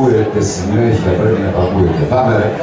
ακούγεται συνέχεια, πρέπει να το ακούγεται. Πάμε ρε.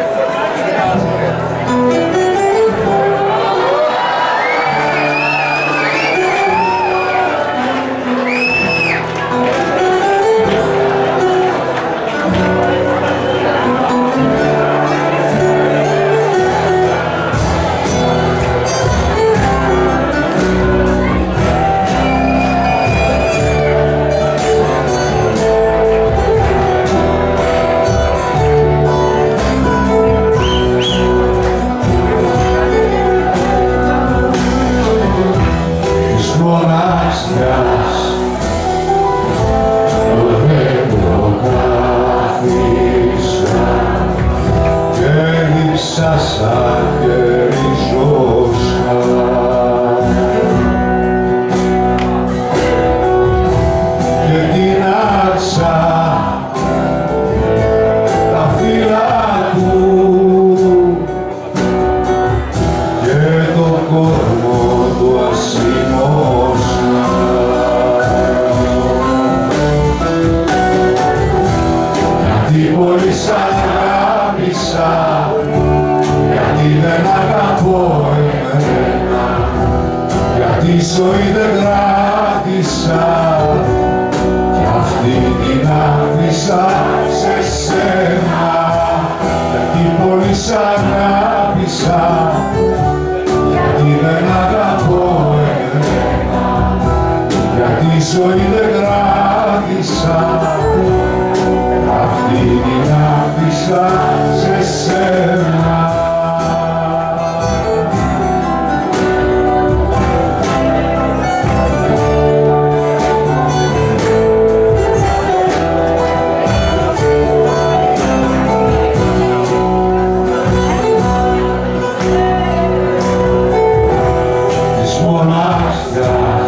Γιατί δεν αγαπώ εμένα, γιατί η ζωή δεν κράτησα κι αυτή την άφησα σε σένα. Γιατί πολύ σ' αγάπησα, γιατί δεν αγαπώ εμένα, γιατί η ζωή δεν κράτησα αυτή την άφησα σε σένα. Της μοναξιάς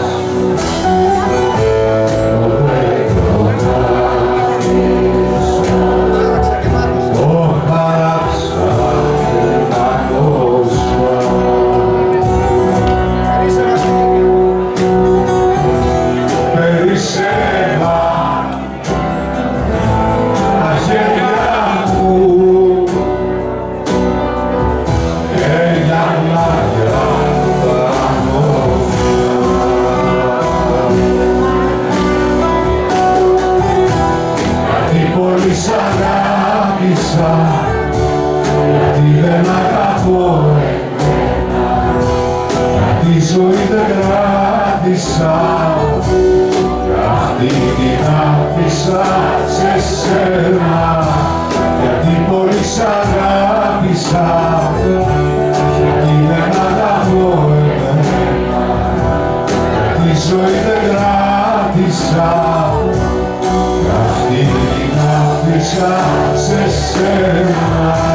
σ' αγάπησα, γιατί δεν αγαπώ εμένα, γιατί η ζωή δεν κράτησα κι αυτή την άφησα σε σένα. Γιατί πολύ σ' αγάπησα, γιατί δεν αγαπώ εμένα, γιατί η ζωή δεν κράτησα κι αυτή την άφησα σε σένα.